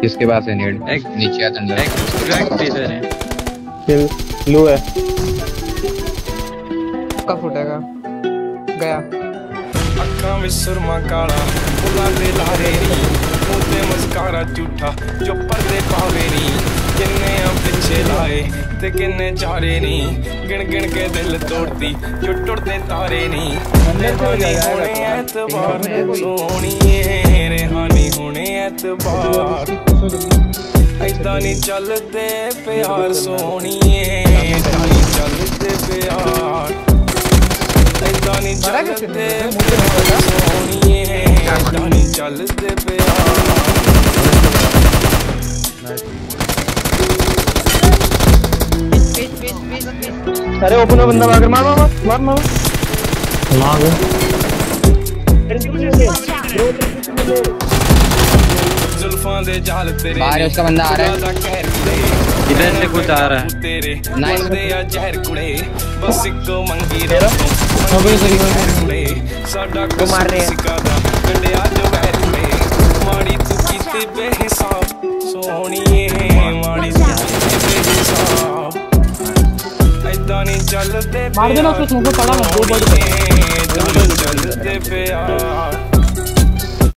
किसके पास है नेड? नीचे आ अंदर किल लो है का फुटेगा गया अक्खां विच सुरमा काला फुल्लां दे लारे नी मूंह ते मस्कारा झूठा जो पर्दे पावे नी किन्ने पिछे लाए ते किन्ने चारे नी गिन गिन के दिल तोड़ती जो टुटदे तारे नी रेहानी होने एतबार सोहणिए रेहानी होने एतबार ऐदां नी चलदे प्यार सोहणिए ऐदां नी चलदे प्यार ऐदां नी चलदे प्यार सोहणिए ऐदां नी चलदे प्यार अरे ओपन में बंदा मार मार मार जुल्फां दे जाल तेरे बाहर उसका बंदा आ रहा है इधर से कुछ आ रहा है तेरे नाइस दे या जहर कुड़े बस इको मंगी रे कुड़े साडा को मार रहे सिकादा कंडिया जो वैर कुड़े माड़ी तू कीती बेहिसाब सोहणिए माड़ी तू कीती बेहिसाब ऐदां नी चलदे मार देना उसको पड़ा मत दो बॉडी चलदे प्यार